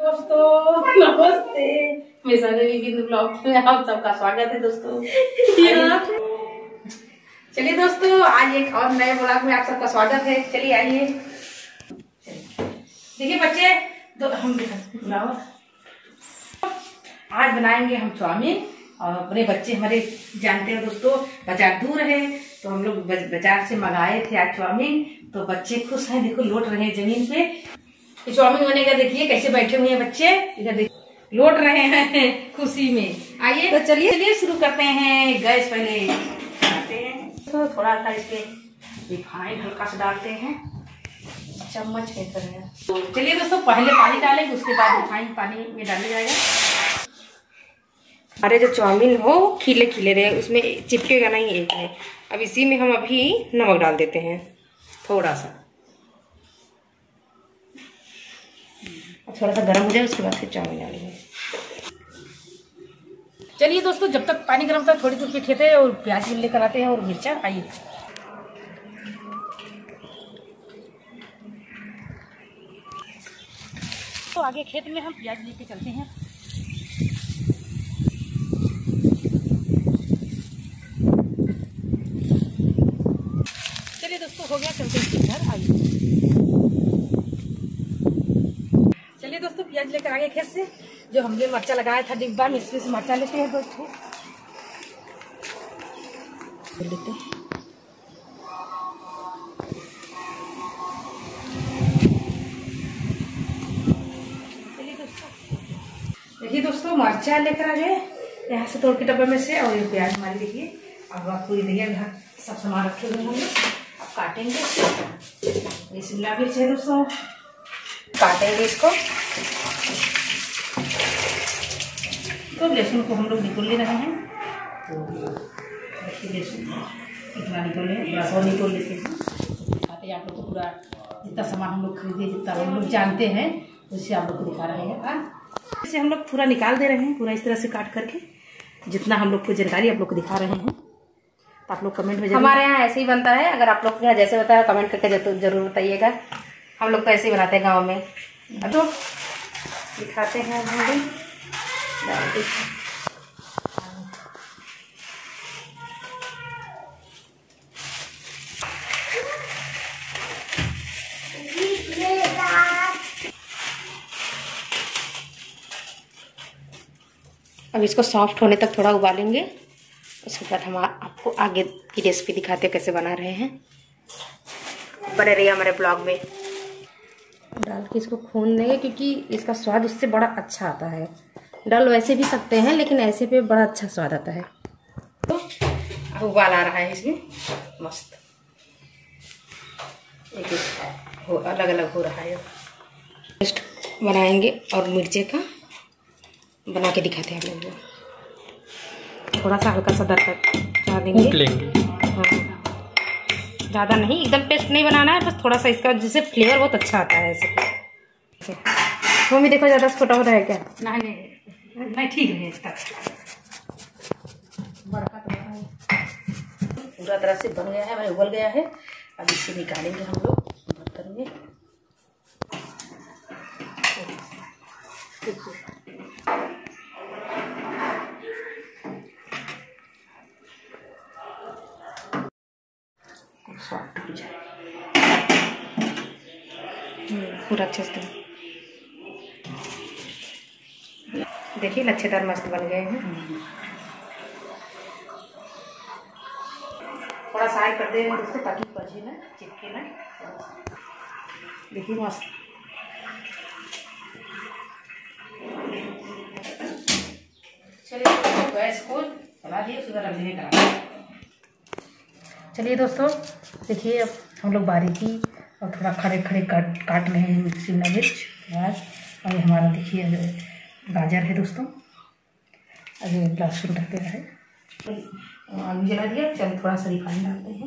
दोस्तों नमस्ते, मैं सनी बिंदु ब्लॉग में आप सबका स्वागत है दोस्तों। चलिए दोस्तों, आज एक और नए ब्लॉग में आप सबका स्वागत है। चलिए आइए, देखिए बच्चे हम आज बनाएंगे हम चाउमीन। और अपने बच्चे हमारे जानते हैं दोस्तों, बाजार दूर है तो हम लोग बाजार से मंगाए थे आज चाउमीन। तो बच्चे खुश हैं, देखो लौट रहे हैं जमीन पे। ये चाउमीन बनेगा, देखिए कैसे बैठे हुए हैं बच्चे, इधर देखिए लौट रहे हैं खुशी में। आइए तो चलिए शुरू करते हैं। गैस पहले डालते हैं तो थोड़ा सा इसके रिफाइंड हल्का सा डालते हैं, चम्मच के तरह। तो चलिए दोस्तों, पहले पानी डालेंगे, उसके बाद रिफाइंड पानी में डाला जाएगा। हमारे जो चाउमीन हो खिले खिले रहे, उसमें चिपकेगा नहीं एक में। अब इसी में हम अभी नमक डाल देते हैं थोड़ा सा, थोड़ा सा गर्म हो जाए उसके बाद फिर चाउमीन डालेंगे। चलिए दोस्तों, जब तक पानी गर्म था थोड़ी दूर पे खेते हैं और प्याज भी लेकर आते हैं और मिर्चा। आइए तो आगे खेत में हम प्याज लेके चलते हैं। चलिए दोस्तों, हो गया, चलते हैं घर। आइए चलिए दोस्तों, प्याज लेकर आगे खेत से। जो हमने मिर्चा लगाया था डिब्बा में, इसमें से मिर्चा लेते हैं दोस्तों, लेते हैं। देखिए दोस्तों, मिर्चा लेकर आ गए यहाँ से तोड़ के डब्बे में से। और ये प्याज हमारी देखिए, अब आप पूरी देखिए घर सब सामान रखे हुए होंगे, अब काटेंगे। ये शिमला मिर्च है दोस्तों, काटेंगे इसको। तो लहसुन को हम लोग निकल ले रहे हैं। तो देखिए लहसुन कितना निकले, थोड़ा सा निकल लेते हैं। दिखाते हैं आप लोग को पूरा, जितना सामान हम लोग खरीदे, जितना हम लोग जानते हैं, उससे आप लोग को दिखा रहे हैं। इसे हम लोग पूरा निकाल दे रहे हैं, पूरा इस तरह से काट करके, जितना हम लोग को जानकारी आप लोग को दिखा रहे हैं। तो आप लोग कमेंट में, हमारे यहाँ ऐसे ही बनता है। अगर आप लोग के यहाँ जैसे बताया कमेंट करके जरूर बताइएगा। हम लोग तो ऐसे ही बनाते हैं गाँव में। तो दिखाते हैं हम लोग। अब इसको सॉफ्ट होने तक थोड़ा उबालेंगे, उसके बाद हम आपको आगे की रेसिपी दिखाते हैं कैसे बना रहे हैं। बने रहिए हमारे ब्लॉग में। डाल के इसको भून देंगे, क्योंकि इसका स्वाद उससे बड़ा अच्छा आता है। डाल वैसे भी सकते हैं, लेकिन ऐसे पे बड़ा अच्छा स्वाद आता है। तो अब उबाल आ रहा है इसमें मस्त, एक हो अलग अलग हो रहा है। पेस्ट बनाएंगे और मिर्चे का बना के दिखाते हैं हम लोग। थोड़ा सा हल्का सा दरकत देंगे, हाँ ज़्यादा नहीं, एकदम पेस्ट नहीं बनाना है, बस थोड़ा सा इसका जिससे फ्लेवर बहुत अच्छा आता है। ऐसे मम्मी देखो, ज़्यादा छोटा हो रहा है क्या? नहीं ठीक है, बड़का तो पूरा तरह से बन गया है, मैंने उबल गया है। अब इसे निकालेंगे हम लोग बर्तन में। सॉफ्ट हो जाए पूरा अच्छे से। देखिए लच्छेदार मस्त बन गए हैं। थोड़ा साइड कर देंगे दोस्तों, ताकि बचे ना, चिपके ना। देखिए मस्त। चलिए गैस को चला दिए, उसके बाद रखने का। चलिए दोस्तों, देखिए अब हम लोग बारीकी और थोड़ा खड़े खड़े काट रहे हैं शिमला मिर्च, प्याज। और ये हमारा देखिए गाजर है दोस्तों। अभी लहसुन रख दिया है, आलू जला दिया। चल थोड़ा सा रिफाइंड डालते हैं।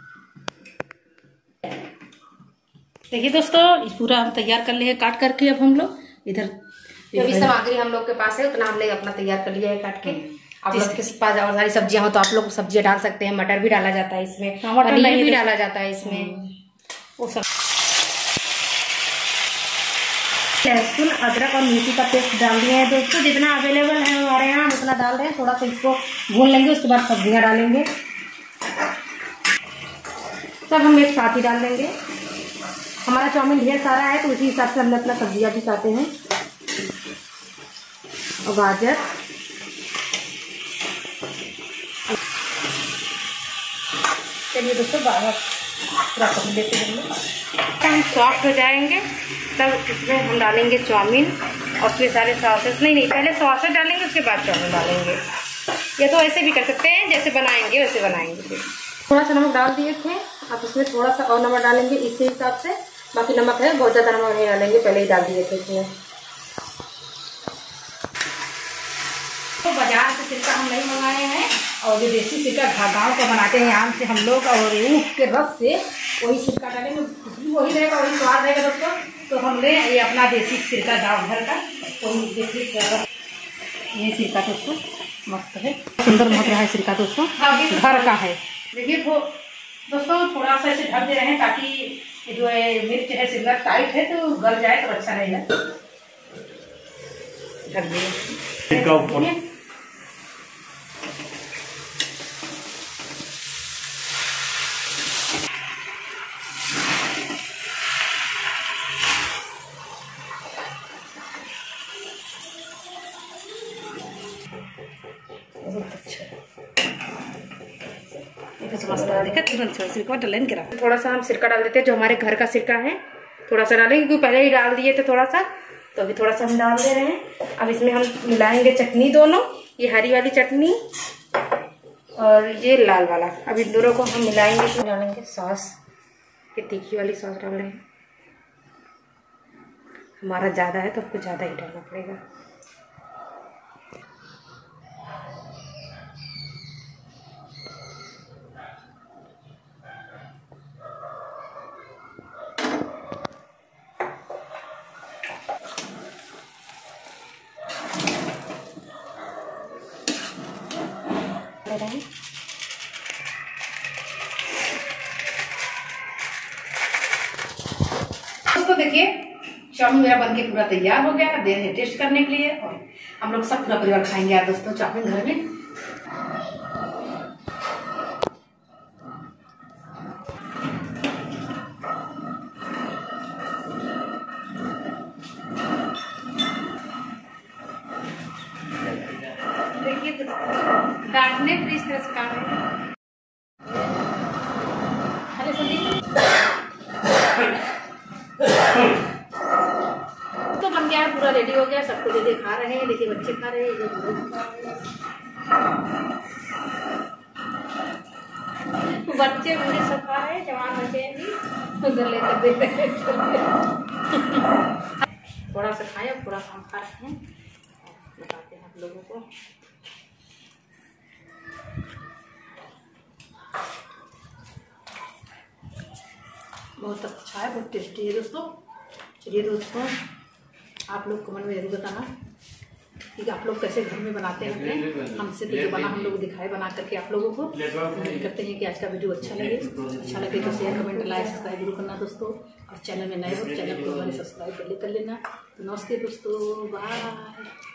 देखिए दोस्तों, इस पूरा हम तैयार कर लिए हैं काट करके। अब हम लोग इधर जो भी सामग्री हम लोग के पास है उतना हम लोग अपना तैयार कर लिया है काट के। आप लोग के पास और सारी सब्जियां हो तो आप लोग सब्जियां डाल सकते हैं। मटर भी डाला जाता है इसमें, पनीर भी डाला जाता है इसमें, वो सब। लहसुन अदरक और मिर्ची का पेस्ट डाल दिए हैं दोस्तों। जितना अवेलेबल है हमारे यहाँ हम उतना डाल रहे हैं। थोड़ा सा इसको भून लेंगे, उसके बाद सब्जियाँ डालेंगे। सब हम एक साथ ही डाल देंगे। हमारा चाउमीन ढेर सारा है तो उसी हिसाब से हमने अपना सब्जियाँ भी काटे हैं। और गाजर, चलिए दोस्तों पूरा पकड़ लेते हैं। हम सॉफ्ट हो जाएंगे तब इसमें हम डालेंगे चाउमीन और फिर सारे सॉसेस। नहीं पहले सॉसेस डालेंगे उसके बाद चाउमीन डालेंगे। या तो ऐसे भी कर सकते हैं, जैसे बनाएंगे वैसे बनाएंगे। फिर थोड़ा सा नमक डाल दिए थे, आप इसमें थोड़ा सा और नमक डालेंगे इसी हिसाब से। बाकी नमक है, बहुत ज़्यादा नमक नहीं डालेंगे, पहले ही डाल दिए थे इसमें। तो बाजार से सिरका हम नहीं मंगाए हैं, और जो देसी सिरका गाँव का बनाते हैं आम से हम लोग, और ऊख के रस से वही सिरका डालेंगे, खुशबू वही रहेगा, वही स्वाद रहेगा दोस्तों। तो हमने ये अपना देसी सिरका गाँव घर का, तो देखिए ये सिरका दोस्तों मस्त है, सुंदर महक रहा है सिरका दोस्तों, घर का है। देखिए दोस्तों थोड़ा सा इसे ढक दे रहे हैं ताकि जो है मिर्च है सिरका टाइट है तो गल जाए तो अच्छा रहेगा। ढक दिए। थोड़ा सा हम सिरका डाल देते हैं, जो हमारे घर का सिरका है थोड़ा सा डालेंगे, क्योंकि पहले ही डाल दिए थे थोड़ा सा, तो अभी थोड़ा सा हम डाल दे रहे हैं। अब इसमें हम मिलाएंगे चटनी दोनों, ये हरी वाली चटनी और ये लाल वाला। अब इन दोनों को हम मिलाएंगे। तो डालेंगे सॉस, ये तीखी वाली सॉस डाल रहे हैं। हमारा ज़्यादा है तो आपको ज़्यादा ही डालना पड़ेगा। दोस्तों देखिए चाउमीन मेरा बनके पूरा तैयार हो गया, दे रहे टेस्ट करने के लिए, और हम लोग सब पूरा परिवार खाएंगे यार दोस्तों चाउमीन घर में। देखिए डांटने फिर इस तरह से काट रहे हैं। अरे संदीप तो बन गया, पूरा रेडी हो गया, सबको दे खा रहे हैं। देखिए बच्चे खा रहे हैं, बच्चे बूढ़े सब खा रहे हैं, जवान बच्चे भी उधर लेकर दे रहे हैं। थोड़ा सा खाए, थोड़ा सा हम खा रहे हैं, बताते हैं आप लोगों को। बहुत अच्छा है, बहुत टेस्टी है दोस्तों। चलिए दोस्तों आप लोग कमेंट में जरूर बताना कि आप लोग कैसे घर में बनाते हैं। हमसे तो जो बना हम लोग दिखाए बना करके आप लोगों को। उम्मीद करते हैं कि आज का वीडियो अच्छा लगे तो शेयर कमेंट लाइक सब्सक्राइब जरूर करना दोस्तों। और चैनल में नए हो चैनल को हमारे सब्सक्राइब कर लेना। तो नमस्ते दोस्तों, बाय।